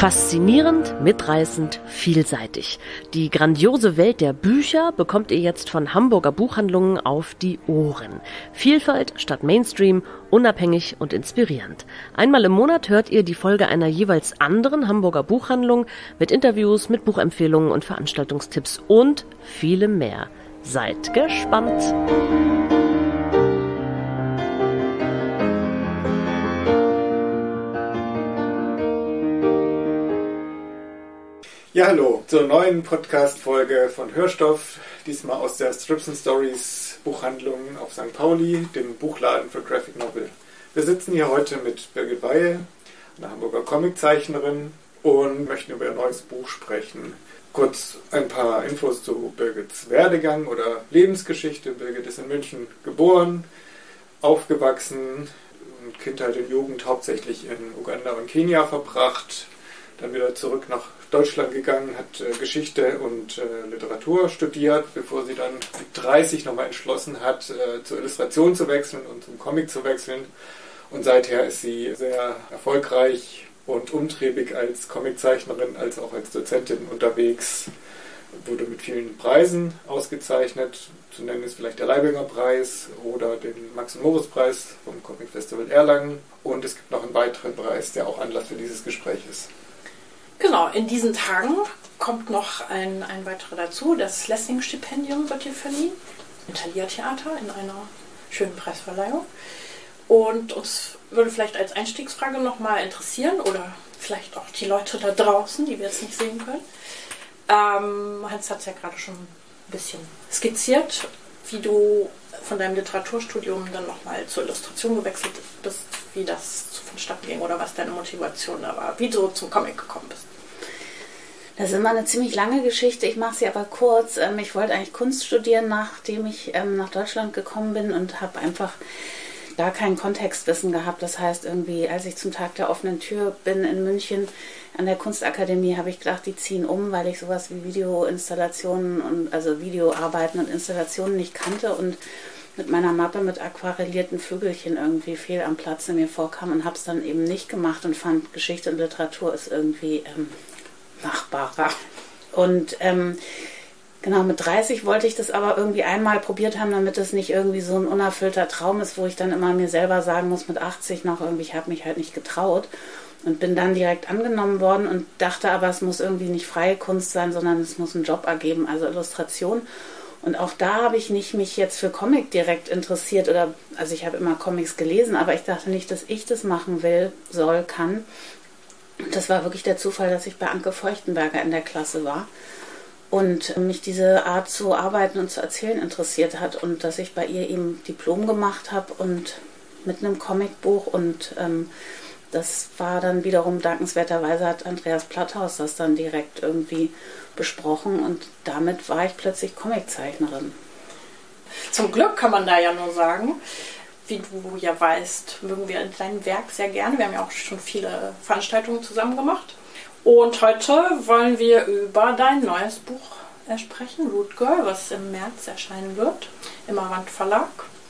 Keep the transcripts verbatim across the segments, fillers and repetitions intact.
Faszinierend, mitreißend, vielseitig. Die grandiose Welt der Bücher bekommt ihr jetzt von Hamburger Buchhandlungen auf die Ohren. Vielfalt statt Mainstream, unabhängig und inspirierend. Einmal im Monat hört ihr die Folge einer jeweils anderen Hamburger Buchhandlung mit Interviews, mit Buchempfehlungen und Veranstaltungstipps und vielem mehr. Seid gespannt! Ja, hallo zur neuen Podcast-Folge von Hörstoff, diesmal aus der Strips and Stories Buchhandlung auf Sankt Pauli, dem Buchladen für Graphic Novel. Wir sitzen hier heute mit Birgit Weihe, einer Hamburger Comiczeichnerin, und möchten über ihr neues Buch sprechen. Kurz ein paar Infos zu Birgits Werdegang oder Lebensgeschichte. Birgit ist in München geboren, aufgewachsen und Kindheit und Jugend hauptsächlich in Uganda und Kenia verbracht, dann wieder zurück nach Deutschland gegangen, hat äh, Geschichte und äh, Literatur studiert, bevor sie dann mit dreißig nochmal entschlossen hat, äh, zur Illustration zu wechseln und zum Comic zu wechseln. Und seither ist sie sehr erfolgreich und umtriebig als Comiczeichnerin, als auch als Dozentin unterwegs. Wurde mit vielen Preisen ausgezeichnet. Zu nennen ist vielleicht der Leibinger Preis oder den Max- und Moritz-Preis vom Comic Festival Erlangen. Und es gibt noch einen weiteren Preis, der auch Anlass für dieses Gespräch ist. Genau, in diesen Tagen kommt noch ein, ein weiterer dazu. Das Lessing-Stipendium wird hier verliehen. Im Thalia-Theater in einer schönen Preisverleihung. Und uns würde vielleicht als Einstiegsfrage nochmal interessieren, oder vielleicht auch die Leute da draußen, die wir jetzt nicht sehen können. Ähm, Hans hat es ja gerade schon ein bisschen skizziert, wie du von deinem Literaturstudium dann nochmal zur Illustration gewechselt bist, wie das vonstatten ging oder was deine Motivation da war, wie du zum Comic gekommen bist. Das ist immer eine ziemlich lange Geschichte, ich mache sie aber kurz. Ich wollte eigentlich Kunst studieren, nachdem ich nach Deutschland gekommen bin, und habe einfach gar kein Kontextwissen gehabt. Das heißt, irgendwie, als ich zum Tag der offenen Tür bin in München an der Kunstakademie, habe ich gedacht, die ziehen um, weil ich sowas wie Videoinstallationen und also Videoarbeiten und Installationen nicht kannte und mit meiner Mappe mit aquarellierten Vögelchen irgendwie fehl am Platze mir vorkam, und habe es dann eben nicht gemacht und fand, Geschichte und Literatur ist irgendwie ähm, machbarer. Und ähm, genau, mit dreißig wollte ich das aber irgendwie einmal probiert haben, damit es nicht irgendwie so ein unerfüllter Traum ist, wo ich dann immer mir selber sagen muss, mit achtzig noch irgendwie, ich habe mich halt nicht getraut, und bin dann direkt angenommen worden und dachte aber, es muss irgendwie nicht freie Kunst sein, sondern es muss einen Job ergeben, also Illustration. Und auch da habe ich nicht mich jetzt für Comic direkt interessiert, oder, also ich habe immer Comics gelesen, aber ich dachte nicht, dass ich das machen will, soll, kann. Und das war wirklich der Zufall, dass ich bei Anke Feuchtenberger in der Klasse war und mich diese Art zu arbeiten und zu erzählen interessiert hat, und dass ich bei ihr eben Diplom gemacht habe und mit einem Comicbuch, und ähm, das war dann wiederum dankenswerterweise, hat Andreas Platthaus das dann direkt irgendwie besprochen, und damit war ich plötzlich Comiczeichnerin. Zum Glück kann man da ja nur sagen, wie du ja weißt, mögen wir dein Werk sehr gerne. Wir haben ja auch schon viele Veranstaltungen zusammen gemacht. Und heute wollen wir über dein neues Buch sprechen, Root Girl, was im März erscheinen wird, im Avant Verlag.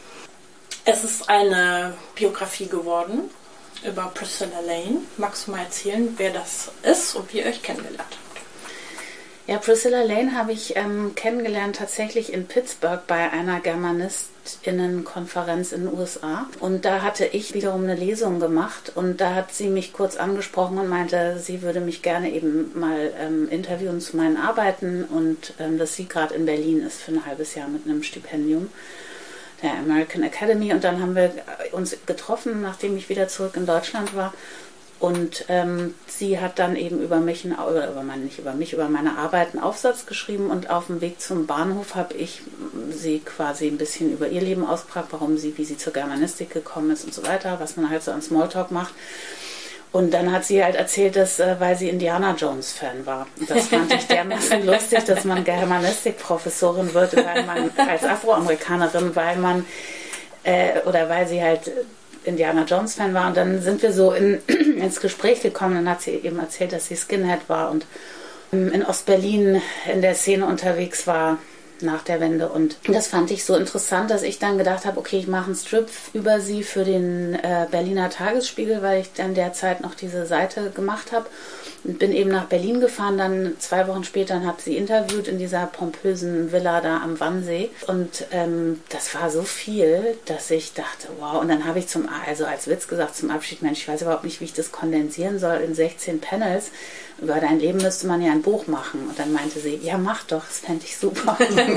Es ist eine Biografie geworden über Priscilla Lane. Magst du mal erzählen, wer das ist und wie ihr euch kennengelernt habt? Ja, Priscilla Lane habe ich ähm, kennengelernt tatsächlich in Pittsburgh bei einer Germanistinnenkonferenz in den U S A. Und da hatte ich wiederum eine Lesung gemacht, und da hat sie mich kurz angesprochen und meinte, sie würde mich gerne eben mal ähm, interviewen zu meinen Arbeiten, und ähm, dass sie gerade in Berlin ist für ein halbes Jahr mit einem Stipendium der American Academy. Und dann haben wir uns getroffen, nachdem ich wieder zurück in Deutschland war. Und ähm, sie hat dann eben über mich, oder über meine, nicht über mich, über meine Arbeit einen Aufsatz geschrieben, und auf dem Weg zum Bahnhof habe ich sie quasi ein bisschen über ihr Leben ausgefragt, warum sie, wie sie zur Germanistik gekommen ist und so weiter, was man halt so an Smalltalk macht. Und dann hat sie halt erzählt, dass, äh, weil sie Indiana Jones Fan war. Und das fand ich dermaßen lustig, dass man Germanistik-Professorin wird, weil man als Afroamerikanerin, weil man, äh, oder weil sie halt Indiana Jones Fan war. Und dann sind wir so in, ins Gespräch gekommen. Dann hat sie eben erzählt, dass sie Skinhead war und in Ostberlin in der Szene unterwegs war, nach der Wende. Und das fand ich so interessant, dass ich dann gedacht habe, okay, ich mache einen Strip über sie für den äh, Berliner Tagesspiegel, weil ich dann derzeit noch diese Seite gemacht habe. Und bin eben nach Berlin gefahren, dann zwei Wochen später und habe sie interviewt in dieser pompösen Villa da am Wannsee. Und ähm, das war so viel, dass ich dachte, wow. Und dann habe ich zum, also als Witz gesagt zum Abschied, Mensch, ich weiß überhaupt nicht, wie ich das kondensieren soll in sechzehn Panels. Über dein Leben müsste man ja ein Buch machen. Und dann meinte sie, ja, mach doch, das fände ich super.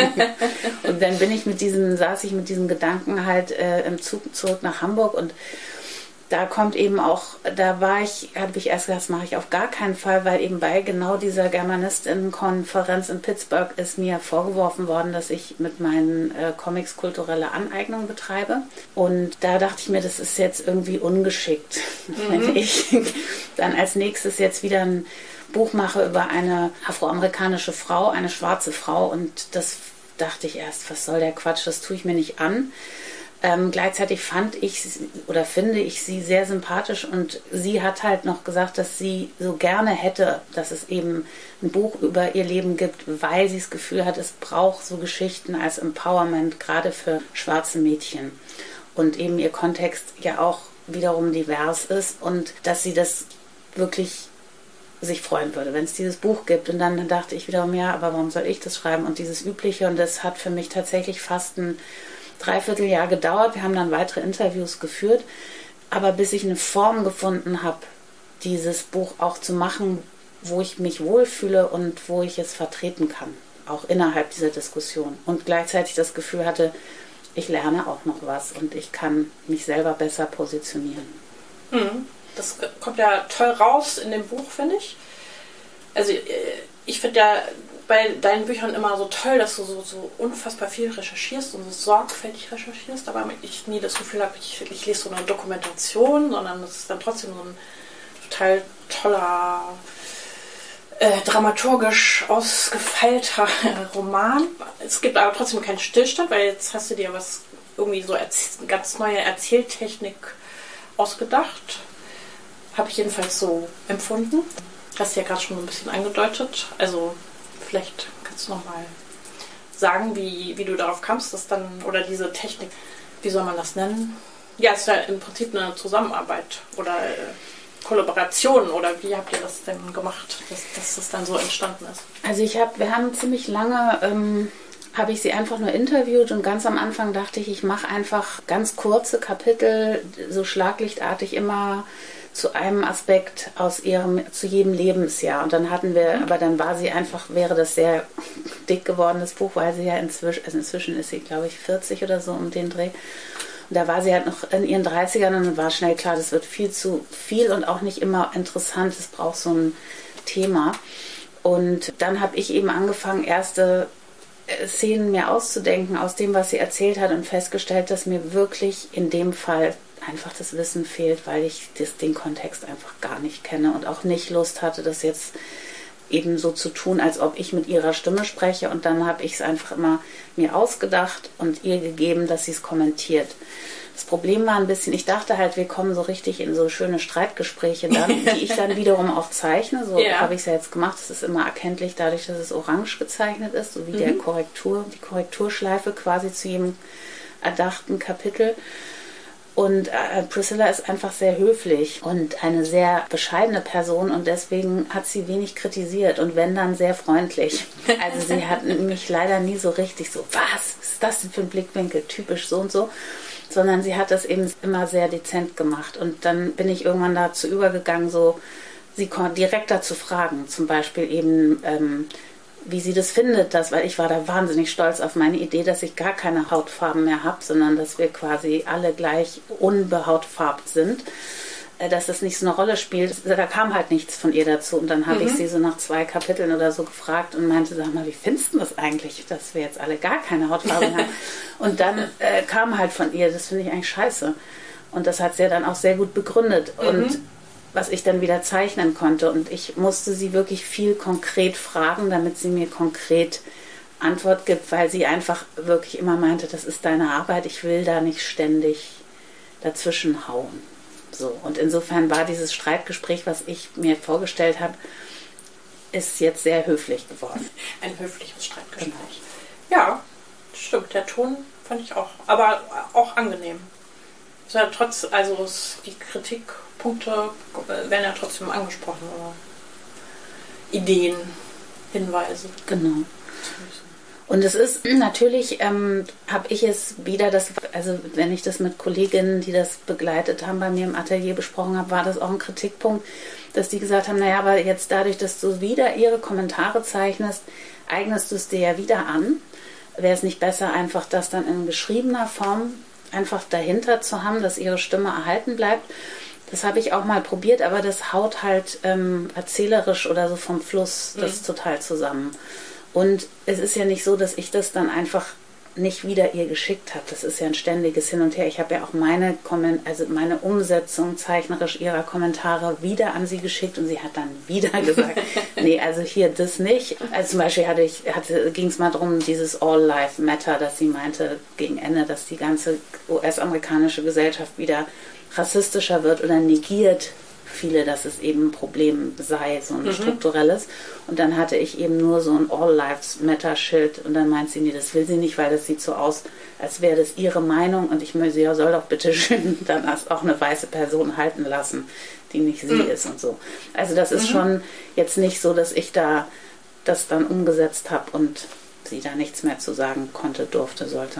Und dann bin ich mit diesem, saß ich mit diesem Gedanken halt äh, im Zug zurück nach Hamburg und da kommt eben auch, da war ich, habe ich erst gedacht, das mache ich auf gar keinen Fall, weil eben bei genau dieser Germanistinnenkonferenz in Pittsburgh ist mir vorgeworfen worden, dass ich mit meinen äh, Comics kulturelle Aneignung betreibe. Und da dachte ich mir, das ist jetzt irgendwie ungeschickt, mhm. wenn ich dann als nächstes jetzt wieder ein Buch mache über eine afroamerikanische Frau, eine schwarze Frau. Und das dachte ich erst, was soll der Quatsch, das tue ich mir nicht an. Ähm, gleichzeitig fand ich oder finde ich sie sehr sympathisch und sie hat halt noch gesagt, dass sie so gerne hätte, dass es eben ein Buch über ihr Leben gibt, weil sie das Gefühl hat, es braucht so Geschichten als Empowerment, gerade für schwarze Mädchen. Und eben ihr Kontext ja auch wiederum divers ist und dass sie das wirklich sich freuen würde, wenn es dieses Buch gibt. Und dann dachte ich wiederum, ja, aber warum soll ich das schreiben? Und dieses Übliche, und das hat für mich tatsächlich fast ein Dreivierteljahr gedauert. Wir haben dann weitere Interviews geführt. Aber bis ich eine Form gefunden habe, dieses Buch auch zu machen, wo ich mich wohlfühle und wo ich es vertreten kann, auch innerhalb dieser Diskussion. Und gleichzeitig das Gefühl hatte, ich lerne auch noch was und ich kann mich selber besser positionieren. Mhm. Das kommt ja toll raus in dem Buch, finde ich. Also ich finde ja bei deinen Büchern immer so toll, dass du so, so unfassbar viel recherchierst und so sorgfältig recherchierst, aber ich nie das Gefühl habe, ich, ich lese so eine Dokumentation, sondern es ist dann trotzdem so ein total toller, äh, dramaturgisch ausgefeilter Roman. Es gibt aber trotzdem keinen Stillstand, weil jetzt hast du dir was irgendwie so eine ganz neue Erzähltechnik ausgedacht. Habe ich jedenfalls so empfunden. Hast du ja gerade schon ein bisschen angedeutet. Also vielleicht kannst du noch mal sagen, wie, wie du darauf kamst, dass dann, oder diese Technik, wie soll man das nennen? Ja, es ist ja im Prinzip eine Zusammenarbeit oder äh, Kollaboration, oder wie habt ihr das denn gemacht, dass, dass das dann so entstanden ist? Also ich habe, wir haben ziemlich lange, ähm, habe ich sie einfach nur interviewt und ganz am Anfang dachte ich, ich mache einfach ganz kurze Kapitel, so schlaglichtartig immer zu einem Aspekt aus ihrem, zu jedem Lebensjahr. Und dann hatten wir, mhm. aber dann war sie einfach, wäre das sehr dick gewordenes Buch, weil sie ja inzwischen, also inzwischen ist sie, glaube ich, vierzig oder so um den Dreh. Und da war sie halt noch in ihren dreißigern und dann war schnell klar, das wird viel zu viel und auch nicht immer interessant. Es braucht so ein Thema. Und dann habe ich eben angefangen, erste Szenen mir auszudenken aus dem, was sie erzählt hat und festgestellt, dass mir wirklich in dem Fall einfach das Wissen fehlt, weil ich das, den Kontext einfach gar nicht kenne und auch nicht Lust hatte, das jetzt eben so zu tun, als ob ich mit ihrer Stimme spreche. Und dann habe ich es einfach immer mir ausgedacht und ihr gegeben, dass sie es kommentiert. Das Problem war ein bisschen, ich dachte halt, wir kommen so richtig in so schöne Streitgespräche dann, die ich dann wiederum auch zeichne. So yeah. habe ich es ja jetzt gemacht. Es ist immer erkenntlich dadurch, dass es orange gezeichnet ist, so wie mhm. der Korrektur, die Korrekturschleife quasi zu jedem erdachten Kapitel. Und äh, Priscilla ist einfach sehr höflich und eine sehr bescheidene Person und deswegen hat sie wenig kritisiert und wenn, dann sehr freundlich. Also sie hat mich leider nie so richtig so, was ist das denn für ein Blickwinkel, typisch so und so, sondern sie hat das eben immer sehr dezent gemacht. Und dann bin ich irgendwann dazu übergegangen, so sie direkter zu fragen, zum Beispiel eben, ähm, wie sie das findet, das, weil ich war da wahnsinnig stolz auf meine Idee, dass ich gar keine Hautfarben mehr habe, sondern dass wir quasi alle gleich unbehautfarbt sind, dass das nicht so eine Rolle spielt. Da kam halt nichts von ihr dazu und dann habe mhm. ich sie so nach zwei Kapiteln oder so gefragt und meinte, sag mal, wie findest du das eigentlich, dass wir jetzt alle gar keine Hautfarbe haben? Und dann äh, kam halt von ihr, das finde ich eigentlich scheiße. Und das hat sie ja dann auch sehr gut begründet mhm. und was ich dann wieder zeichnen konnte. Und ich musste sie wirklich viel konkret fragen, damit sie mir konkret Antwort gibt, weil sie einfach wirklich immer meinte, das ist deine Arbeit, ich will da nicht ständig dazwischen hauen. So. Und insofern war dieses Streitgespräch, was ich mir vorgestellt habe, ist jetzt sehr höflich geworden. Ein höfliches Streitgespräch. Genau. Ja, stimmt. Der Ton fand ich auch. Aber auch angenehm. Es war trotz, also es, die Kritikpunkte werden ja trotzdem angesprochen. Oder Ideen, Hinweise. Genau. Und es ist natürlich, ähm, habe ich es wieder, das, also wenn ich das mit Kolleginnen, die das begleitet haben, bei mir im Atelier besprochen habe, war das auch ein Kritikpunkt, dass die gesagt haben, naja, aber jetzt dadurch, dass du wieder ihre Kommentare zeichnest, eignest du es dir ja wieder an. Wäre es nicht besser, einfach das dann in geschriebener Form einfach dahinter zu haben, dass ihre Stimme erhalten bleibt? Das habe ich auch mal probiert, aber das haut halt ähm, erzählerisch oder so vom Fluss das mhm. total zusammen. Und es ist ja nicht so, dass ich das dann einfach nicht wieder ihr geschickt habe. Das ist ja ein ständiges Hin und Her. Ich habe ja auch meine, also meine Umsetzung zeichnerisch ihrer Kommentare wieder an sie geschickt und sie hat dann wieder gesagt, nee, also hier das nicht. Also zum Beispiel hatte ich, hatte, ging es mal darum, dieses All Life Matter, dass sie meinte gegen Ende, dass die ganze U S-amerikanische Gesellschaft wieder rassistischer wird oder negiert viele, dass es eben ein Problem sei, so ein mhm. strukturelles. Und dann hatte ich eben nur so ein All Lives Matter Schild und dann meint sie, nee, das will sie nicht, weil das sieht so aus, als wäre das ihre Meinung und ich möchte, ja, soll doch bitte schön dann erst auch eine weiße Person halten lassen, die nicht sie mhm. ist und so. Also das ist mhm. schon jetzt nicht so, dass ich da das dann umgesetzt habe und sie da nichts mehr zu sagen konnte, durfte, sollte.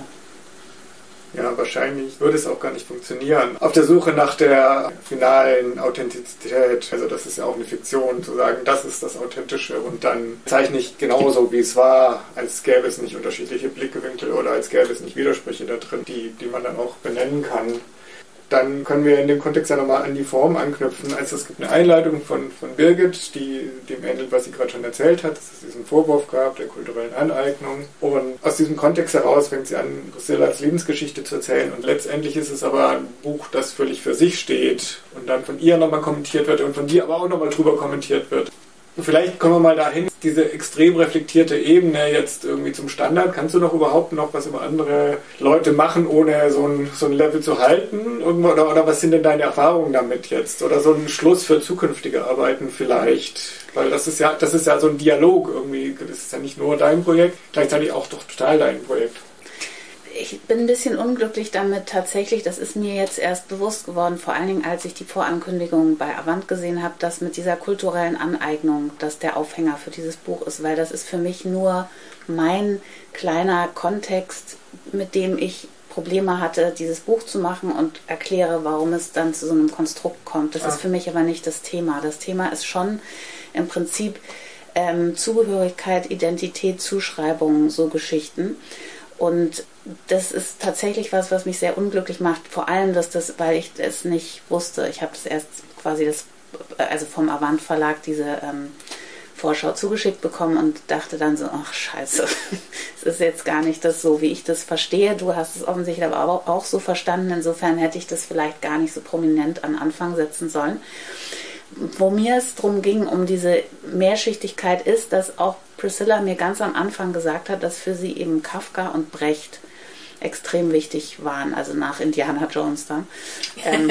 Ja, wahrscheinlich würde es auch gar nicht funktionieren. Auf der Suche nach der finalen Authentizität, also das ist ja auch eine Fiktion, zu sagen, das ist das Authentische und dann zeichne ich genauso, wie es war, als gäbe es nicht unterschiedliche Blickwinkel oder als gäbe es nicht Widersprüche da drin, die, die man dann auch benennen kann. Dann können wir in dem Kontext ja nochmal an die Form anknüpfen. Also es gibt eine Einleitung von, von Birgit, die dem ähnelt, was sie gerade schon erzählt hat, dass es diesen Vorwurf gab der kulturellen Aneignung. Und aus diesem Kontext heraus fängt sie an, Priscillas Lebensgeschichte zu erzählen. Und letztendlich ist es aber ein Buch, das völlig für sich steht und dann von ihr nochmal kommentiert wird und von dir aber auch nochmal drüber kommentiert wird. Vielleicht kommen wir mal dahin, diese extrem reflektierte Ebene jetzt irgendwie zum Standard. Kannst du noch überhaupt noch was über andere Leute machen, ohne so ein, so ein Level zu halten? Oder, oder was sind denn deine Erfahrungen damit jetzt? Oder so ein Schluss für zukünftige Arbeiten vielleicht? Weil das ist ja, das ist ja so ein Dialog irgendwie. Das ist ja nicht nur dein Projekt, gleichzeitig auch doch total dein Projekt. Ich bin ein bisschen unglücklich damit tatsächlich, das ist mir jetzt erst bewusst geworden, vor allen Dingen als ich die Vorankündigung bei Avant gesehen habe, dass mit dieser kulturellen Aneignung, dass der Aufhänger für dieses Buch ist, weil das ist für mich nur mein kleiner Kontext, mit dem ich Probleme hatte, dieses Buch zu machen und erkläre, warum es dann zu so einem Konstrukt kommt. Das ja. ist für mich aber nicht das Thema. Das Thema ist schon im Prinzip ähm, Zugehörigkeit, Identität, Zuschreibung, so Geschichten. Und das ist tatsächlich was, was mich sehr unglücklich macht. Vor allem, dass das, weil ich es nicht wusste. Ich habe das erst quasi das, also vom Avant Verlag diese ähm, Vorschau zugeschickt bekommen und dachte dann so, ach scheiße, es ist jetzt gar nicht das so, wie ich das verstehe. Du hast es offensichtlich aber auch so verstanden. Insofern hätte ich das vielleicht gar nicht so prominent an Anfang setzen sollen. Wo mir es darum ging, um diese Mehrschichtigkeit ist, dass auch Priscilla mir ganz am Anfang gesagt hat, dass für sie eben Kafka und Brecht extrem wichtig waren, also nach Indiana Jones dann. Ähm,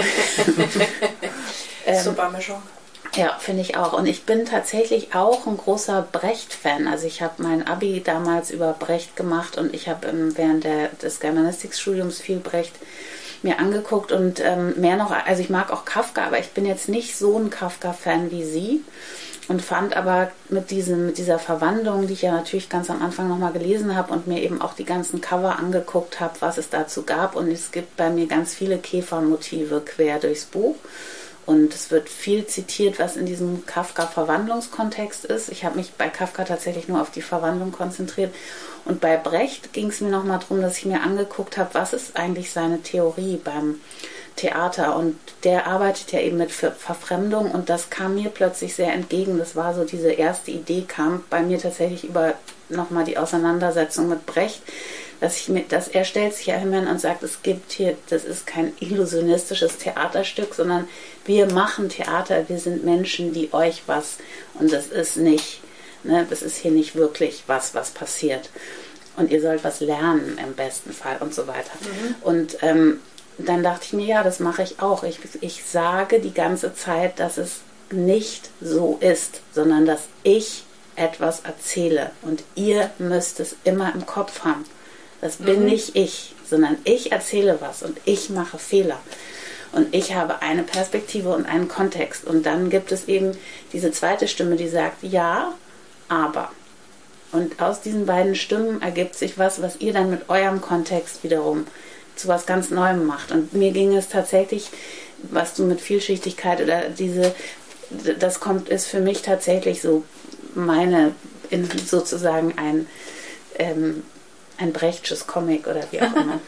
Super Mischung. Ja, finde ich auch. Und ich bin tatsächlich auch ein großer Brecht-Fan. Also ich habe mein Abi damals über Brecht gemacht und ich habe ähm, während der, des Germanistikstudiums viel Brecht mir angeguckt und ähm, mehr noch, also ich mag auch Kafka, aber ich bin jetzt nicht so ein Kafka-Fan wie sie und fand aber mit, diesem, mit dieser Verwandlung, die ich ja natürlich ganz am Anfang nochmal gelesen habe und mir eben auch die ganzen Cover angeguckt habe, was es dazu gab, und es gibt bei mir ganz viele Käfermotive quer durchs Buch. Und es wird viel zitiert, was in diesem Kafka-Verwandlungskontext ist. Ich habe mich bei Kafka tatsächlich nur auf die Verwandlung konzentriert. Und bei Brecht ging es mir nochmal darum, dass ich mir angeguckt habe, was ist eigentlich seine Theorie beim Theater. Und der arbeitet ja eben mit Ver- Verfremdung und das kam mir plötzlich sehr entgegen. Das war so, diese erste Idee kam bei mir tatsächlich über nochmal die Auseinandersetzung mit Brecht. Dass, ich mit, dass er stellt sich ja hin und sagt, es gibt hier, das ist kein illusionistisches Theaterstück, sondern wir machen Theater, wir sind Menschen, die euch was, und das ist nicht, ne, das ist hier nicht wirklich was, was passiert. Und ihr sollt was lernen im besten Fall und so weiter. Mhm. Und ähm, dann dachte ich mir, ja, das mache ich auch. Ich, ich sage die ganze Zeit, dass es nicht so ist, sondern dass ich etwas erzähle und ihr müsst es immer im Kopf haben. Das bin Mhm. nicht ich, sondern ich erzähle was und ich mache Fehler. Und ich habe eine Perspektive und einen Kontext. Und dann gibt es eben diese zweite Stimme, die sagt, ja, aber. Und aus diesen beiden Stimmen ergibt sich was, was ihr dann mit eurem Kontext wiederum zu was ganz Neuem macht. Und mir ging es tatsächlich, was du mit Vielschichtigkeit oder diese, das kommt, ist für mich tatsächlich so meine, in sozusagen ein, ähm, ein Brechtsches Comic oder wie auch immer.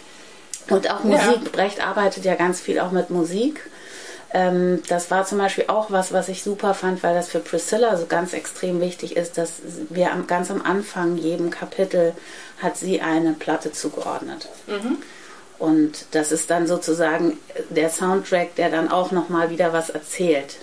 Und auch Musik. Ja. Brecht arbeitet ja ganz viel auch mit Musik. Ähm, das war zum Beispiel auch was, was ich super fand, weil das für Priscilla so ganz extrem wichtig ist, dass wir am, ganz am Anfang jedem Kapitel hat sie eine Platte zugeordnet. Mhm. Und das ist dann sozusagen der Soundtrack, der dann auch nochmal wieder was erzählt.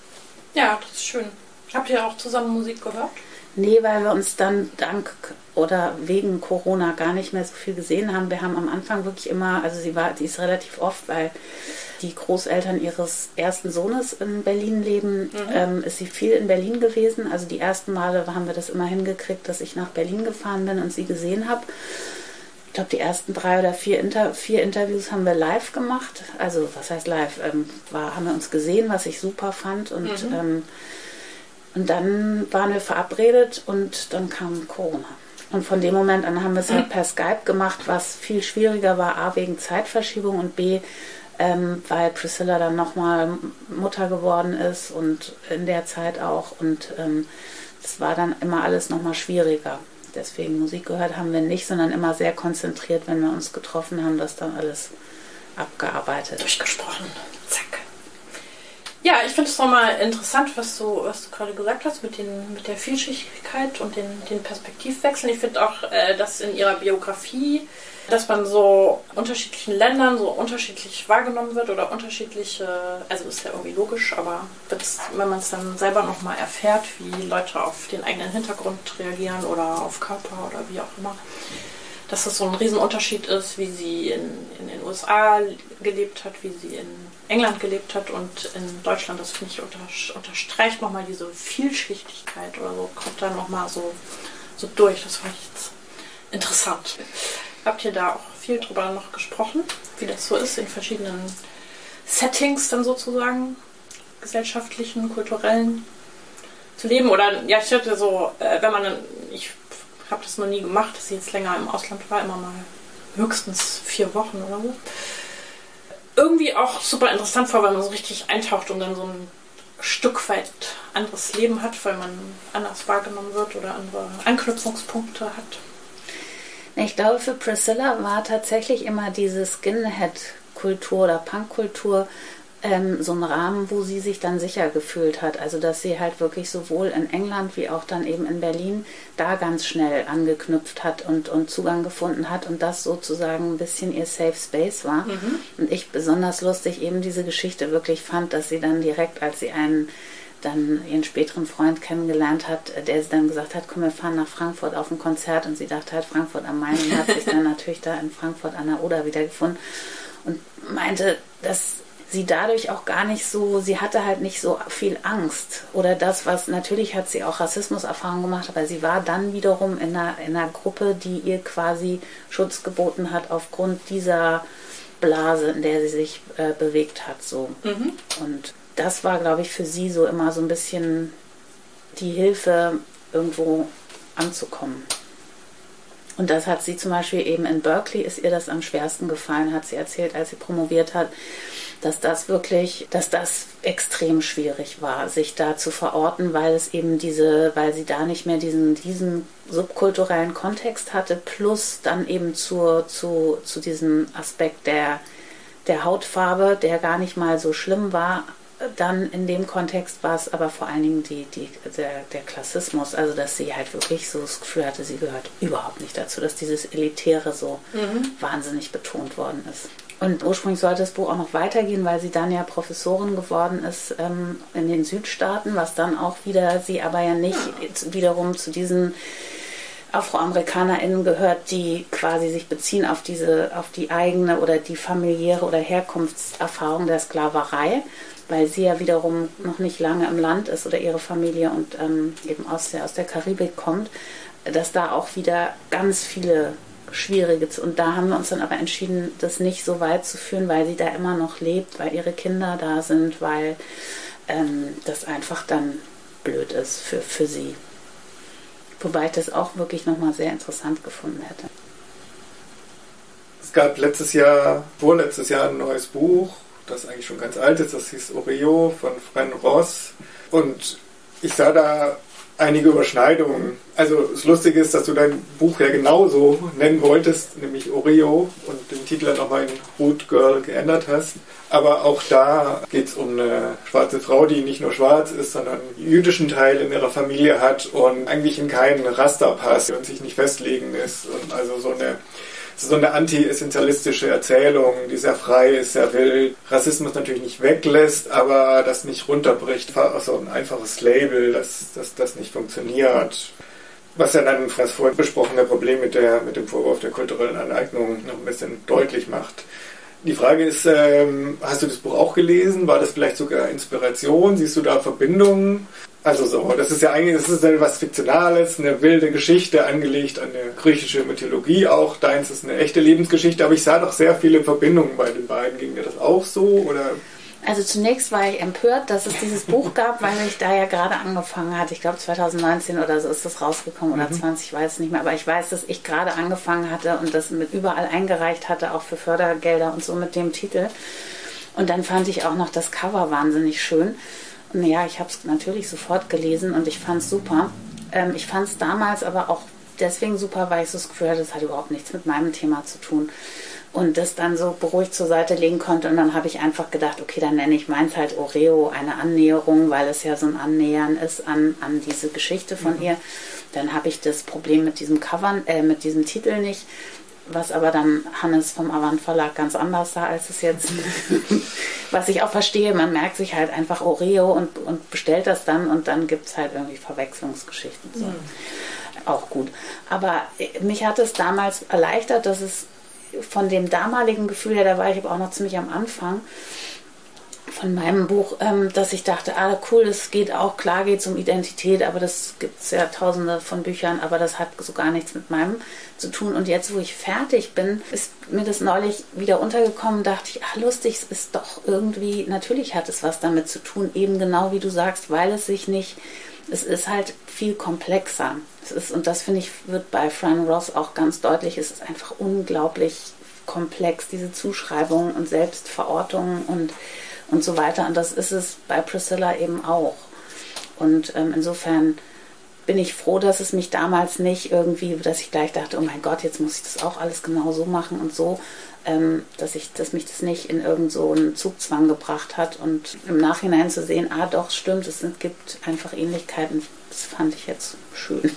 Ja, das ist schön. Habt ihr auch zusammen Musik gehört? Nee, weil wir uns dann dank oder wegen Corona gar nicht mehr so viel gesehen haben. Wir haben am Anfang wirklich immer, also sie war, die ist relativ oft, weil die Großeltern ihres ersten Sohnes in Berlin leben, mhm. ähm, ist sie viel in Berlin gewesen. Also die ersten Male haben wir das immer hingekriegt, dass ich nach Berlin gefahren bin und sie gesehen habe. Ich glaube, die ersten drei oder vier, Inter vier Interviews haben wir live gemacht. Also was heißt live? Ähm, war, haben wir uns gesehen, was ich super fand. Und, Mhm. ähm, und dann waren wir verabredet und dann kam Corona. Und von dem Moment an haben wir es halt per Skype gemacht, was viel schwieriger war, A, wegen Zeitverschiebung und B, ähm, weil Priscilla dann nochmal Mutter geworden ist und in der Zeit auch. Und ähm, das war dann immer alles nochmal schwieriger. Deswegen Musik gehört haben wir nicht, sondern immer sehr konzentriert, wenn wir uns getroffen haben, das dann alles abgearbeitet. Durchgesprochen. Zack. Ja, ich finde es nochmal interessant, was du, was du gerade gesagt hast mit, den, mit der Vielschichtigkeit und den, den Perspektivwechseln. Ich finde auch, äh, dass in ihrer Biografie, dass man so unterschiedlichen Ländern so unterschiedlich wahrgenommen wird oder unterschiedliche, also ist ja irgendwie logisch, aber wenn man es dann selber nochmal erfährt, wie Leute auf den eigenen Hintergrund reagieren oder auf Körper oder wie auch immer, dass das so ein Riesenunterschied ist, wie sie in, in den U S A gelebt hat, wie sie in England gelebt hat und in Deutschland, das finde ich unter, unterstreicht nochmal diese Vielschichtigkeit oder so, kommt dann nochmal so, so durch. Das fand ich jetzt interessant. Habt ihr da auch viel drüber noch gesprochen, wie das so ist in verschiedenen Settings dann sozusagen, gesellschaftlichen, kulturellen zu leben? Oder ja, ich hatte so, äh, wenn man dann, ich habe das noch nie gemacht, dass ich jetzt länger im Ausland war, immer mal höchstens vier Wochen oder so. Irgendwie auch super interessant vor, weil man so richtig eintaucht und dann so ein Stück weit anderes Leben hat, weil man anders wahrgenommen wird oder andere Anknüpfungspunkte hat. Ich glaube, für Priscilla war tatsächlich immer diese Skinhead-Kultur oder Punk-Kultur ähm, so ein Rahmen, wo sie sich dann sicher gefühlt hat. Also, dass sie halt wirklich sowohl in England wie auch dann eben in Berlin da ganz schnell angeknüpft hat und, und Zugang gefunden hat und das sozusagen ein bisschen ihr Safe Space war. Mhm. Und ich besonders lustig eben diese Geschichte wirklich fand, dass sie dann direkt, als sie einen dann ihren späteren Freund kennengelernt hat, der sie dann gesagt hat, komm, wir fahren nach Frankfurt auf ein Konzert und sie dachte halt Frankfurt am Main und hat sich dann natürlich da in Frankfurt an der Oder wiedergefunden und meinte, dass sie dadurch auch gar nicht so, sie hatte halt nicht so viel Angst oder das, was, natürlich hat sie auch Rassismuserfahrungen gemacht, aber sie war dann wiederum in einer, in einer Gruppe, die ihr quasi Schutz geboten hat aufgrund dieser Blase, in der sie sich äh, bewegt hat, so. Mhm. Und das war, glaube ich, für sie so immer so ein bisschen die Hilfe, irgendwo anzukommen. Und das hat sie zum Beispiel eben in Berkeley, ist ihr das am schwersten gefallen, hat sie erzählt, als sie promoviert hat, dass das wirklich, dass das extrem schwierig war, sich da zu verorten, weil es eben diese, weil sie da nicht mehr diesen, diesen subkulturellen Kontext hatte, plus dann eben zur, zu, zu diesem Aspekt der, der Hautfarbe, der gar nicht mal so schlimm war. Dann in dem Kontext war es aber vor allen Dingen die, die, der, der Klassismus, also dass sie halt wirklich so das Gefühl hatte, sie gehört überhaupt nicht dazu, dass dieses Elitäre so mhm. wahnsinnig betont worden ist. Und ursprünglich sollte das Buch auch noch weitergehen, weil sie dann ja Professorin geworden ist ähm, in den Südstaaten, was dann auch wieder, sie aber ja nicht ja. wiederum zu diesen AfroamerikanerInnen gehört, die quasi sich beziehen auf diese, auf die eigene oder die familiäre oder Herkunftserfahrung der Sklaverei, weil sie ja wiederum noch nicht lange im Land ist oder ihre Familie und ähm, eben aus der, aus der Karibik kommt, dass da auch wieder ganz viele schwierige, und da haben wir uns dann aber entschieden, das nicht so weit zu führen, weil sie da immer noch lebt, weil ihre Kinder da sind, weil ähm, das einfach dann blöd ist für, für sie. Wobei ich das auch wirklich nochmal sehr interessant gefunden hätte. Es gab letztes Jahr, vorletztes Jahr ein neues Buch, das eigentlich schon ganz alt ist, das hieß Oreo von Fran Ross. Und ich sah da einige Überschneidungen. Also das Lustige ist, dass du dein Buch ja genauso nennen wolltest, nämlich Oreo, und den Titel dann nochmal in Root Girl geändert hast. Aber auch da geht es um eine schwarze Frau, die nicht nur schwarz ist, sondern einen jüdischen Teil in ihrer Familie hat und eigentlich in keinen Raster passt und sich nicht festlegen ist. Und also so eine so eine anti-essentialistische Erzählung, die sehr frei ist, sehr wild, Rassismus natürlich nicht weglässt, aber das nicht runterbricht, so ein einfaches Label, das, das, das nicht funktioniert. Was ja dann das vorhin besprochene Problem mit, der, mit dem Vorwurf der kulturellen Aneignung noch ein bisschen deutlich macht. Die Frage ist, ähm, hast du das Buch auch gelesen? War das vielleicht sogar Inspiration? Siehst du da Verbindungen? Also so, das ist ja eigentlich, das ist etwas Fiktionales, eine wilde Geschichte, angelegt an eine griechische Mythologie auch. Deins ist eine echte Lebensgeschichte, aber ich sah doch sehr viele Verbindungen bei den beiden. Ging dir das auch so, oder? Also zunächst war ich empört, dass es dieses Buch gab, weil ich da ja gerade angefangen hatte. Ich glaube zwanzig neunzehn oder so ist das rausgekommen, oder mhm. zwanzig, ich weiß es nicht mehr. Aber ich weiß, dass ich gerade angefangen hatte und das mit überall eingereicht hatte, auch für Fördergelder und so mit dem Titel. Und dann fand ich auch noch das Cover wahnsinnig schön. Und ja, ich habe es natürlich sofort gelesen und ich fand es super. Ähm, ich fand es damals aber auch deswegen super, weil ich so das Gefühl hatte, das hat überhaupt nichts mit meinem Thema zu tun. Und das dann so beruhigt zur Seite legen konnte. Und dann habe ich einfach gedacht, okay, dann nenne ich meins halt Oreo, eine Annäherung, weil es ja so ein Annähern ist an, an diese Geschichte von mhm. ihr. Dann habe ich das Problem mit diesem Cover, äh, mit diesem Titel nicht, was aber dann Hannes vom Avant Verlag ganz anders sah, als es jetzt, was ich auch verstehe, man merkt sich halt einfach Oreo und, und bestellt das dann und dann gibt es halt irgendwie Verwechslungsgeschichten. So. Mhm. Auch gut. Aber mich hat es damals erleichtert, dass es von dem damaligen Gefühl her, da war ich aber auch noch ziemlich am Anfang von meinem Buch, ähm, dass ich dachte, ah cool, das geht auch, klar geht es um Identität, aber das gibt es ja tausende von Büchern, aber das hat so gar nichts mit meinem zu tun. Und jetzt, wo ich fertig bin, ist mir das neulich wieder untergekommen, dachte ich, ach lustig, es ist doch irgendwie, natürlich hat es was damit zu tun, eben genau wie du sagst, weil es sich nicht, es ist halt viel komplexer. Es ist, und das finde ich, wird bei Fran Ross auch ganz deutlich, es ist einfach unglaublich komplex, diese Zuschreibungen und Selbstverortungen und und so weiter. Und das ist es bei Priscilla eben auch. Und ähm, insofern bin ich froh, dass es mich damals nicht irgendwie, dass ich gleich dachte, oh mein Gott, jetzt muss ich das auch alles genau so machen und so, ähm, dass ich, dass mich das nicht in irgend so einen Zugzwang gebracht hat. Und im Nachhinein zu sehen, ah doch, stimmt, es gibt einfach Ähnlichkeiten, das fand ich jetzt schön.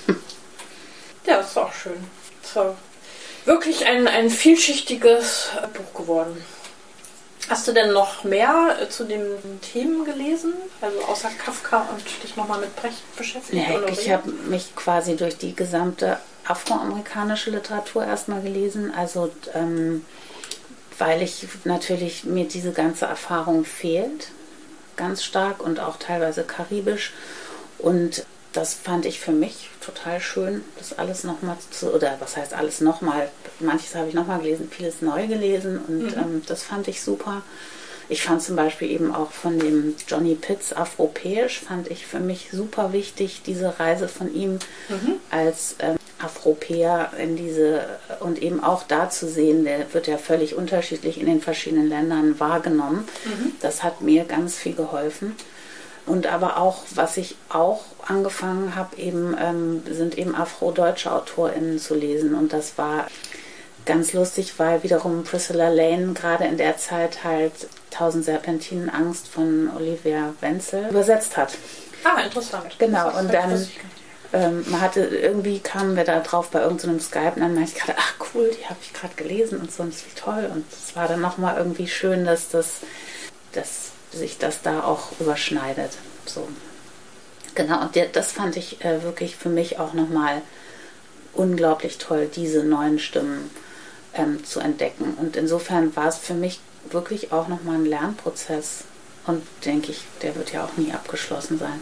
Ja, das ist auch schön. So. Wirklich ein, ein vielschichtiges Buch geworden. Hast du denn noch mehr zu den Themen gelesen? Also außer Kafka und dich nochmal mit Brecht beschäftigt? Ja, ich habe mich quasi durch die gesamte afroamerikanische Literatur erstmal gelesen. Also ähm, weil ich natürlich mir diese ganze Erfahrung fehlt. Ganz stark und auch teilweise karibisch. Und das fand ich für mich total schön, das alles nochmal zu, oder was heißt alles nochmal, manches habe ich nochmal gelesen, vieles neu gelesen und mhm. ähm, das fand ich super. Ich fand zum Beispiel eben auch von dem Johnny Pitts Afropäisch, fand ich für mich super wichtig, diese Reise von ihm mhm. als ähm, Afropäer in diese, und eben auch da zu sehen, der wird ja völlig unterschiedlich in den verschiedenen Ländern wahrgenommen. Mhm. Das hat mir ganz viel geholfen. Und aber auch, was ich auch angefangen habe, eben ähm, sind eben afrodeutsche AutorInnen zu lesen. Und das war ganz lustig, weil wiederum Priscilla Lane gerade in der Zeit halt Tausend Serpentinen Angst von Olivia Wenzel übersetzt hat. Ah, interessant. Genau, und dann ähm, man hatte, irgendwie kamen wir da drauf bei irgendeinem so Skype und dann meinte ich gerade, ach cool, die habe ich gerade gelesen und so, und das ist toll. Und es war dann nochmal irgendwie schön, dass das, dass sich das da auch überschneidet. So. Genau, und das fand ich äh, wirklich für mich auch nochmal unglaublich toll, diese neuen Stimmen ähm, zu entdecken. Und insofern war es für mich wirklich auch nochmal ein Lernprozess, Und denke ich, der wird ja auch nie abgeschlossen sein.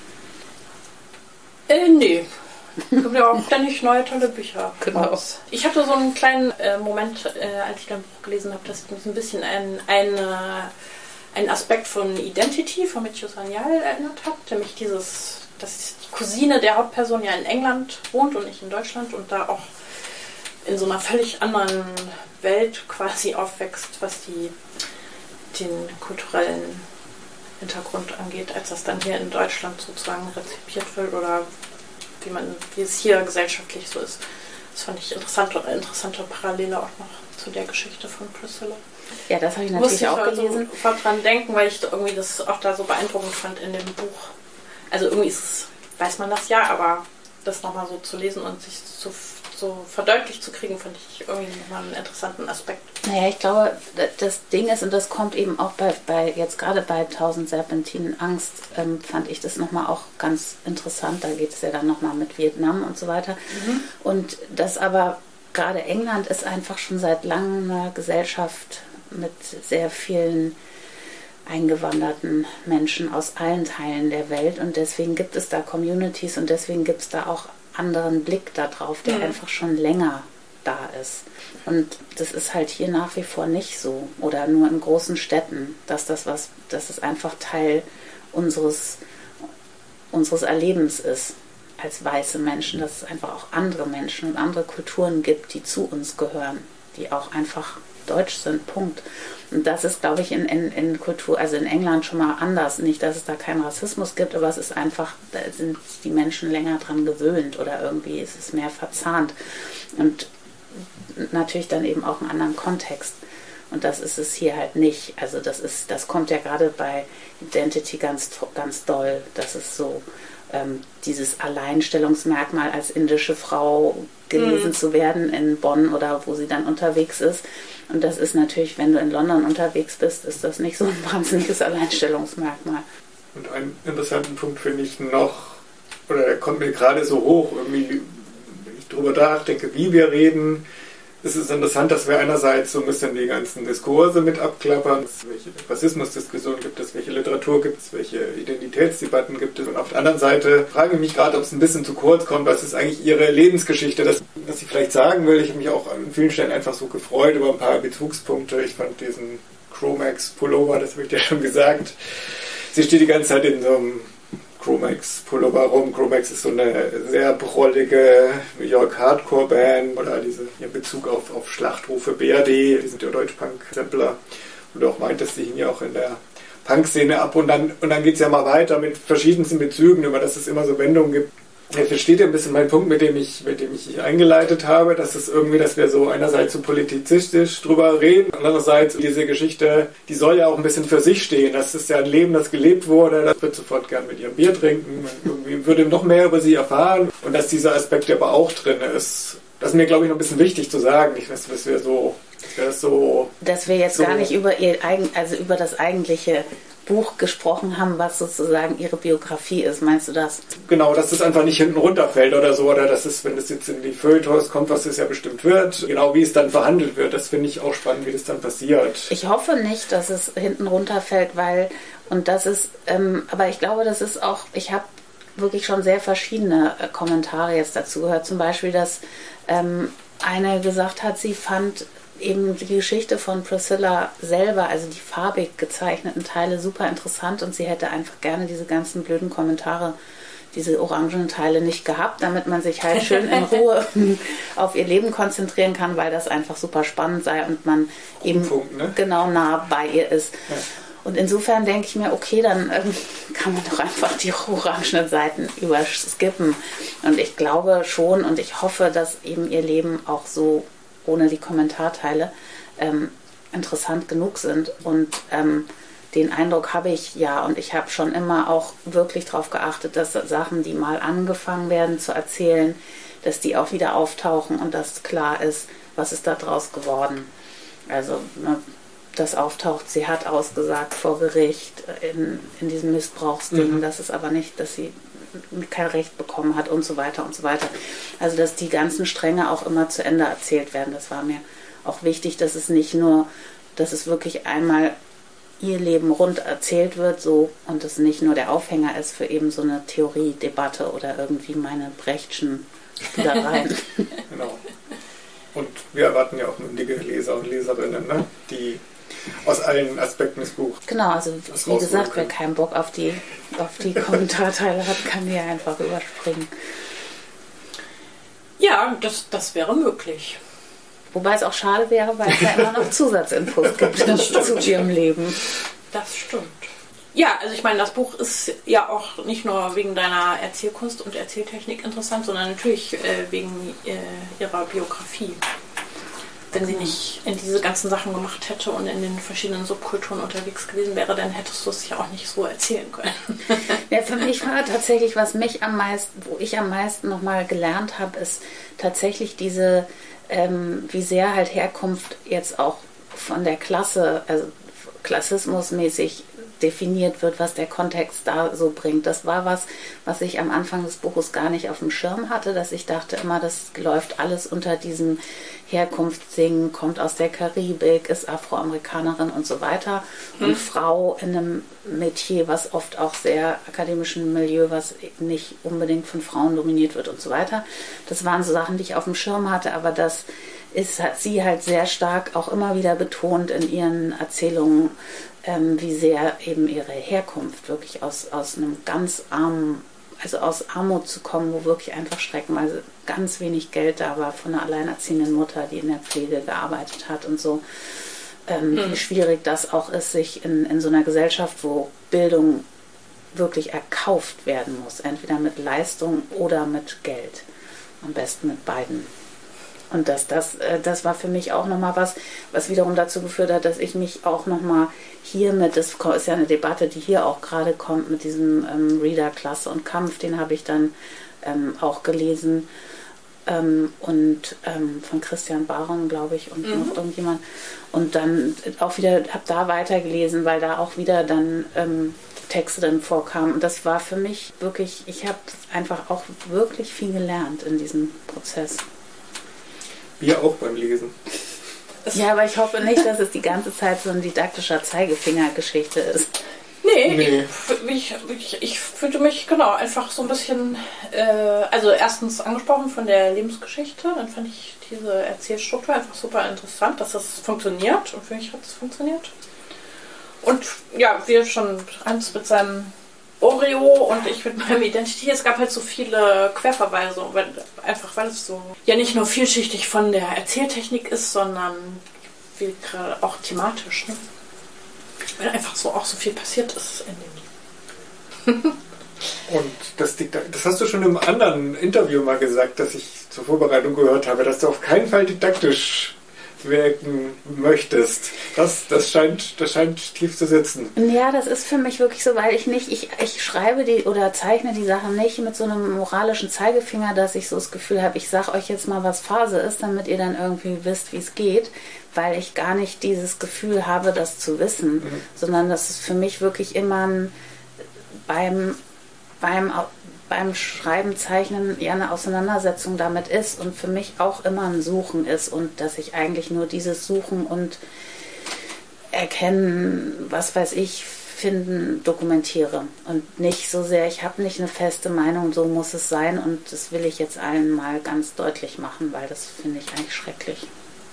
Äh, nee. Es kommen ja auch ständig neue tolle Bücher genau. raus. Ich hatte so einen kleinen äh, Moment, äh, als ich dein Buch gelesen habe, dass mich ein bisschen ein, ein, äh, ein Aspekt von Identity von Miccio Sanyal erinnert hat. Nämlich dieses, dass die Cousine der Hauptperson ja in England wohnt und nicht in Deutschland und da auch in so einer völlig anderen Welt quasi aufwächst, was die, den kulturellen Hintergrund angeht, als das dann hier in Deutschland sozusagen rezipiert wird oder wie man, wie es hier gesellschaftlich so ist. Das fand ich interessant und eine interessante Parallele auch noch zu der Geschichte von Priscilla. Ja, das habe ich natürlich auch also gelesen. Ich musste dran denken, weil ich irgendwie das auch da so beeindruckend fand in dem Buch. Also irgendwie ist es, weiß man das ja, aber das nochmal so zu lesen und sich so, so verdeutlicht zu kriegen, fand ich irgendwie nochmal einen interessanten Aspekt. Naja, ich glaube, das Ding ist, und das kommt eben auch bei, bei jetzt gerade bei Tausend Serpentinen Angst, ähm, fand ich das nochmal auch ganz interessant. Da geht es ja dann nochmal mit Vietnam und so weiter. Mhm. Und das aber, gerade England ist einfach schon seit langem eine Gesellschaft mit sehr vielen eingewanderten Menschen aus allen Teilen der Welt und deswegen gibt es da Communities und deswegen gibt es da auch anderen Blick darauf, der mhm. einfach schon länger da ist. Und das ist halt hier nach wie vor nicht so oder nur in großen Städten, dass das was, dass es einfach Teil unseres, unseres Erlebens ist als weiße Menschen, dass es einfach auch andere Menschen und andere Kulturen gibt, die zu uns gehören, die auch einfach deutsch sind, Punkt. Und das ist, glaube ich, in, in, in Kultur, also in England schon mal anders. Nicht, dass es da keinen Rassismus gibt, aber es ist einfach, da sind die Menschen länger dran gewöhnt oder irgendwie ist es mehr verzahnt. Und natürlich dann eben auch einen anderen Kontext. Und das ist es hier halt nicht. Also das ist, das kommt ja gerade bei Identity ganz, ganz doll. Das ist so ähm, dieses Alleinstellungsmerkmal als indische Frau gelesen mhm. zu werden in Bonn oder wo sie dann unterwegs ist. Und das ist natürlich, wenn du in London unterwegs bist, ist das nicht so ein wahnsinniges Alleinstellungsmerkmal. Und einen interessanten Punkt finde ich noch, oder der kommt mir gerade so hoch, irgendwie, wenn ich darüber nachdenke, wie wir reden. Es ist interessant, dass wir einerseits so ein bisschen die ganzen Diskurse mit abklappern, welche Rassismusdiskussionen gibt es, welche Literatur gibt es, welche Identitätsdebatten gibt es. Und auf der anderen Seite frage ich mich gerade, ob es ein bisschen zu kurz kommt, was ist eigentlich ihre Lebensgeschichte, das, was sie vielleicht sagen will. Ich habe mich auch an vielen Stellen einfach so gefreut über ein paar Bezugspunkte. Ich fand diesen Chromax-Pullover, das habe ich dir schon gesagt. Sie steht die ganze Zeit in so einem Chromax-Pullover rum. Chromax ist so eine sehr brollige New York Hardcore-Band oder diese in Bezug auf, auf Schlachtrufe B R D, die sind ja Deutsch-Punk-Sampler. Und auch meint, dass die hingen ja auch in der Punk-Szene ab. Und dann, und dann geht es ja mal weiter mit verschiedensten Bezügen, über dass es immer so Wendungen gibt. Jetzt versteht ihr ein bisschen meinen Punkt, mit dem ich, mit dem ich eingeleitet habe, dass es irgendwie, dass wir so einerseits so politizistisch drüber reden, andererseits diese Geschichte, die soll ja auch ein bisschen für sich stehen. Das ist ja ein Leben, das gelebt wurde, das wird sofort gern mit ihrem Bier trinken, man irgendwie würde noch mehr über sie erfahren und dass dieser Aspekt aber auch drin ist. Das ist mir, glaube ich, noch ein bisschen wichtig zu sagen, nicht, dass wir so, dass wir das so... Dass wir jetzt so gar nicht über ihr eigen, also über das eigentliche Buch gesprochen haben, was sozusagen ihre Biografie ist. Meinst du das? Genau, dass es einfach nicht hinten runterfällt oder so, oder dass es, wenn es jetzt in die Feuilletons kommt, was es ja bestimmt wird, genau wie es dann verhandelt wird, das finde ich auch spannend, wie das dann passiert. Ich hoffe nicht, dass es hinten runterfällt, weil, und das ist, ähm, aber ich glaube, das ist auch, ich habe wirklich schon sehr verschiedene äh, Kommentare jetzt dazu gehört. Zum Beispiel, dass ähm, eine gesagt hat, sie fand eben die Geschichte von Priscilla selber, also die farbig gezeichneten Teile, super interessant und sie hätte einfach gerne diese ganzen blöden Kommentare, diese orangenen Teile nicht gehabt, damit man sich halt schön in Ruhe auf ihr Leben konzentrieren kann, weil das einfach super spannend sei und man eben Punkt, ne? genau nah bei ihr ist. Ja. Und insofern denke ich mir, okay, dann ähm, kann man doch einfach die orangenen Seiten überskippen. Und ich glaube schon und ich hoffe, dass eben ihr Leben auch so ohne die Kommentarteile ähm, interessant genug sind. Und ähm, den Eindruck habe ich ja. Und ich habe schon immer auch wirklich darauf geachtet, dass Sachen, die mal angefangen werden zu erzählen, dass die auch wieder auftauchen und dass klar ist, was ist da draus geworden. Also ne, das auftaucht, sie hat ausgesagt vor Gericht in, in diesem Missbrauchsding, mhm. das ist aber nicht, dass sie kein Recht bekommen hat und so weiter und so weiter. Also dass die ganzen Stränge auch immer zu Ende erzählt werden, das war mir auch wichtig, dass es nicht nur, dass es wirklich einmal ihr Leben rund erzählt wird, so, und es nicht nur der Aufhänger ist für eben so eine Theoriedebatte oder irgendwie meine Brechtschen Spielereien. Genau. Und wir erwarten ja auch mündige Leser und Leserinnen, ne? Die aus allen Aspekten des Buchs. Genau, also wie gesagt, wer keinen Bock auf die, auf die Kommentarteile hat, kann die ja einfach überspringen. Ja, das, das wäre möglich. Wobei es auch schade wäre, weil es ja immer noch Zusatzinfos gibt zu ihrem Leben. Das stimmt. Ja, also ich meine, das Buch ist ja auch nicht nur wegen deiner Erzählkunst und Erzähltechnik interessant, sondern natürlich äh, wegen äh, ihrer Biografie. Wenn sie nicht in diese ganzen Sachen gemacht hätte und in den verschiedenen Subkulturen unterwegs gewesen wäre, dann hättest du es ja auch nicht so erzählen können. Ja, für mich war tatsächlich, was mich am meisten, wo ich am meisten nochmal gelernt habe, ist tatsächlich diese, ähm, wie sehr halt Herkunft jetzt auch von der Klasse, also klassismusmäßig definiert wird, was der Kontext da so bringt. Das war was, was ich am Anfang des Buches gar nicht auf dem Schirm hatte, dass ich dachte immer, das läuft alles unter diesem Herkunftssingen, kommt aus der Karibik, ist Afroamerikanerin und so weiter. Und hm. Frau in einem Metier, was oft auch sehr akademischen Milieu, was nicht unbedingt von Frauen dominiert wird und so weiter. Das waren so Sachen, die ich auf dem Schirm hatte, aber das ist, hat sie halt sehr stark auch immer wieder betont in ihren Erzählungen, ähm, wie sehr eben ihre Herkunft wirklich aus, aus einem ganz armen, also aus Armut zu kommen, wo wirklich einfach streckenweise ganz wenig Geld da war von einer alleinerziehenden Mutter, die in der Pflege gearbeitet hat und so. Ähm, mhm. Wie schwierig das auch ist, sich in, in so einer Gesellschaft, wo Bildung wirklich erkauft werden muss, entweder mit Leistung oder mit Geld. Am besten mit beiden. Und das, das, das war für mich auch nochmal was, was wiederum dazu geführt hat, dass ich mich auch nochmal hier mit, das ist ja eine Debatte, die hier auch gerade kommt, mit diesem ähm, Reader Klasse und Kampf, den habe ich dann ähm, auch gelesen. Ähm, und ähm, von Christian Baron, glaube ich, und mhm. noch irgendjemand. Und dann auch wieder, habe da weitergelesen, weil da auch wieder dann ähm, Texte drin vorkamen. Und das war für mich wirklich, ich habe einfach auch wirklich viel gelernt in diesem Prozess. Wir auch beim Lesen. Ja, aber ich hoffe nicht, dass es die ganze Zeit so ein didaktischer Zeigefinger-Geschichte ist. Nee, nee. Ich, ich, ich fühlte mich genau einfach so ein bisschen, äh, also erstens angesprochen von der Lebensgeschichte, dann fand ich diese Erzählstruktur einfach super interessant, dass das funktioniert und für mich hat es funktioniert. Und ja, wir schon eins mit seinem Oreo und ich mit meinem Identity. Es gab halt so viele Querverweise, weil, einfach weil es so ja nicht nur vielschichtig von der Erzähltechnik ist, sondern wie gerade auch thematisch, ne? Weil einfach so auch so viel passiert ist in dem. Und das, das hast du schon im anderen Interview mal gesagt, das ich zur Vorbereitung gehört habe, dass du auf keinen Fall didaktisch wirken möchtest. Das, das, scheint, das scheint tief zu sitzen. Ja, das ist für mich wirklich so, weil ich nicht, ich, ich schreibe die oder zeichne die Sachen nicht mit so einem moralischen Zeigefinger, dass ich so das Gefühl habe, ich sage euch jetzt mal, was Phase ist, damit ihr dann irgendwie wisst, wie es geht, weil ich gar nicht dieses Gefühl habe, das zu wissen, mhm. sondern das ist für mich wirklich immer ein, beim, beim beim Schreiben, Zeichnen ja eine Auseinandersetzung damit ist und für mich auch immer ein Suchen ist und dass ich eigentlich nur dieses Suchen und Erkennen, was weiß ich, finden, dokumentiere und nicht so sehr, ich habe nicht eine feste Meinung, so muss es sein und das will ich jetzt allen mal ganz deutlich machen, weil das finde ich eigentlich schrecklich.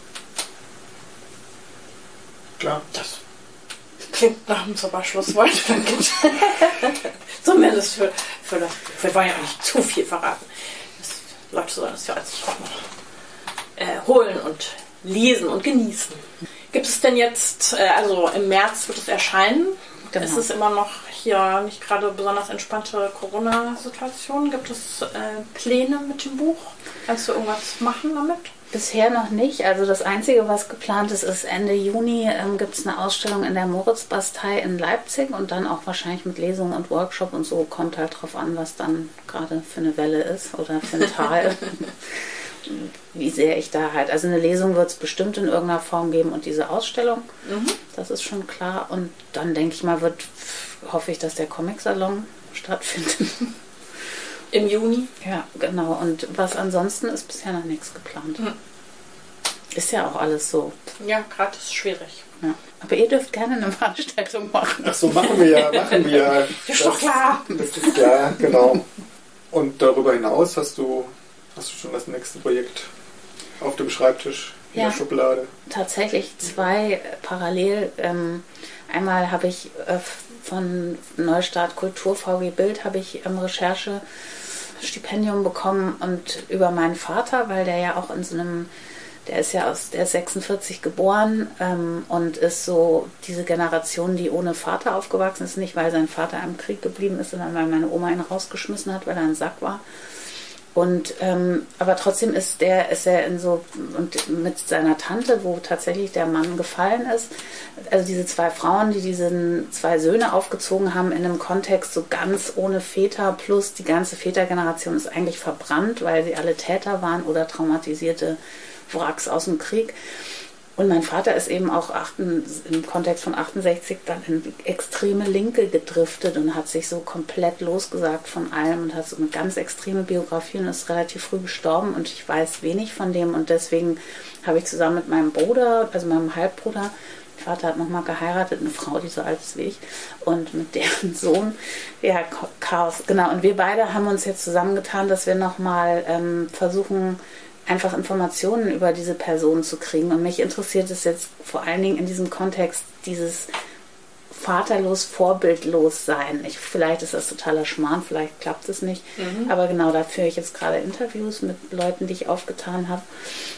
Klar. Das klingt nach einem super Schlusswort. Zumindest für, für das. Wir wollen ja auch nicht zu viel verraten. Das, Leute sollen das ja sich auch noch äh, holen und lesen und genießen. Gibt es denn jetzt, äh, also im März wird es erscheinen. Genau. Ist es immer noch hier nicht gerade besonders entspannte Corona-Situation? Gibt es äh, Pläne mit dem Buch? Kannst du irgendwas machen damit? Bisher noch nicht. Also das Einzige, was geplant ist, ist Ende Juni ähm, gibt es eine Ausstellung in der Moritzbastei in Leipzig und dann auch wahrscheinlich mit Lesungen und Workshop und so. Kommt halt drauf an, was dann gerade für eine Welle ist oder für ein Tal. Wie sehr ich da halt... Also eine Lesung wird es bestimmt in irgendeiner Form geben und diese Ausstellung, mhm. das ist schon klar. Und dann denke ich mal, wird hoffe ich, dass der Comic-Salon stattfindet. Im Juni? Ja, genau. Und was ansonsten ist bisher noch nichts geplant. ist ja auch alles so. Ja, gerade ist schwierig. Ja. Aber ihr dürft gerne eine Veranstaltung machen. Ach so, machen wir ja, machen wir ja. Ist doch klar. Das ist klar, genau. Und darüber hinaus hast du, hast du schon das nächste Projekt auf dem Schreibtisch in ja, der Schublade? Tatsächlich zwei äh, parallel. Ähm, einmal habe ich äh, von Neustart Kultur V G Bild habe ich ähm, Recherchestipendium bekommen und über meinen Vater, weil der ja auch in so einem, der ist ja aus, der ist sechsundvierzig geboren ähm, und ist so diese Generation, die ohne Vater aufgewachsen ist, nicht weil sein Vater im Krieg geblieben ist, sondern weil meine Oma ihn rausgeschmissen hat, weil er ein Sack war. Und ähm, aber trotzdem ist der, ist er in so, und mit seiner Tante, wo tatsächlich der Mann gefallen ist, also diese zwei Frauen, die diesen zwei Söhne aufgezogen haben in einem Kontext so ganz ohne Väter, plus die ganze Vätergeneration ist eigentlich verbrannt, weil sie alle Täter waren oder traumatisierte Wracks aus dem Krieg. Und mein Vater ist eben auch achten, im Kontext von achtundsechzig dann in extreme Linke gedriftet und hat sich so komplett losgesagt von allem und hat so eine ganz extreme Biografie und ist relativ früh gestorben und ich weiß wenig von dem und deswegen habe ich zusammen mit meinem Bruder, also meinem Halbbruder, mein Vater hat nochmal geheiratet, eine Frau, die so alt ist wie ich und mit deren Sohn, ja, Chaos, genau. Und wir beide haben uns jetzt zusammengetan, dass wir nochmal ähm, versuchen, einfach Informationen über diese Person zu kriegen. Und mich interessiert es jetzt vor allen Dingen in diesem Kontext dieses vaterlos, vorbildlos sein. Ich, vielleicht ist das totaler Schmarrn, vielleicht klappt es nicht. Mhm. Aber genau, da führe ich jetzt gerade Interviews mit Leuten, die ich aufgetan habe.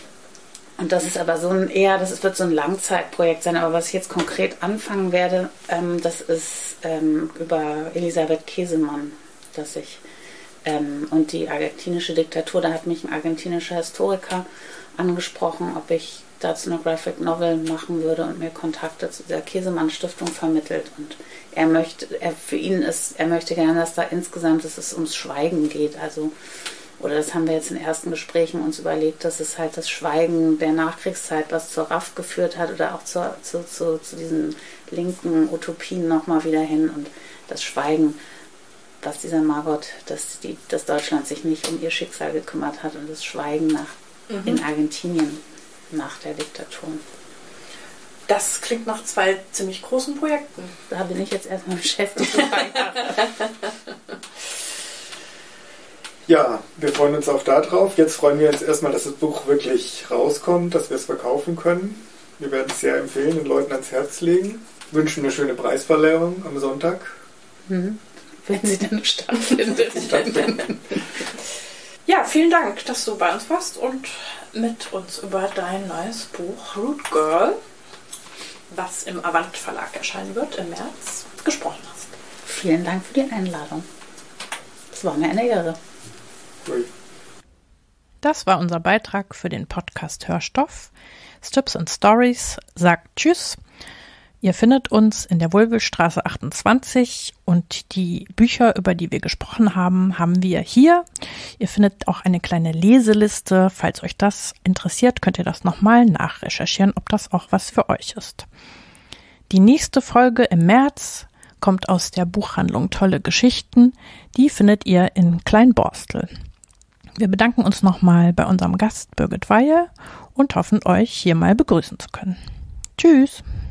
Und das ist aber so ein eher, das wird so ein Langzeitprojekt sein. Aber was ich jetzt konkret anfangen werde, ähm, das ist ähm, über Elisabeth Käsemann, dass ich Ähm, und die argentinische Diktatur, da hat mich ein argentinischer Historiker angesprochen, ob ich dazu eine Graphic Novel machen würde und mir Kontakte zu der Käsemann-Stiftung vermittelt. Und er möchte, er, für ihn ist, er möchte gerne, dass da insgesamt dass es ums Schweigen geht. Also, oder das haben wir jetzt in ersten Gesprächen uns überlegt, dass es halt das Schweigen der Nachkriegszeit, was zur R A F geführt hat oder auch zur, zu, zu, zu diesen linken Utopien nochmal wieder hin und das Schweigen, was dieser Margot, dass, die, dass Deutschland sich nicht um ihr Schicksal gekümmert hat und das Schweigen nach, mhm. in Argentinien nach der Diktatur. Das klingt nach zwei ziemlich großen Projekten. Da bin ich jetzt erstmal beschäftigt. Ja, wir freuen uns auch darauf. Jetzt freuen wir uns erstmal, dass das Buch wirklich rauskommt, dass wir es verkaufen können. Wir werden es sehr empfehlen, den Leuten ans Herz legen. Wünschen eine schöne Preisverleihung am Sonntag. Mhm. Wenn sie dann stattfindet. Ja, vielen Dank, dass du bei uns warst und mit uns über dein neues Buch Root Girl, was im Avant Verlag erscheinen wird im März, gesprochen hast. Vielen Dank für die Einladung. Es war mir eine Ehre. Das war unser Beitrag für den Podcast Hörstoff. Strips and Stories sagt Tschüss. Ihr findet uns in der Wulwelstraße achtundzwanzig und die Bücher, über die wir gesprochen haben, haben wir hier. Ihr findet auch eine kleine Leseliste. Falls euch das interessiert, könnt ihr das nochmal nachrecherchieren, ob das auch was für euch ist. Die nächste Folge im März kommt aus der Buchhandlung Tolle Geschichten. Die findet ihr in Kleinborstel. Wir bedanken uns nochmal bei unserem Gast Birgit Weihe und hoffen, euch hier mal begrüßen zu können. Tschüss!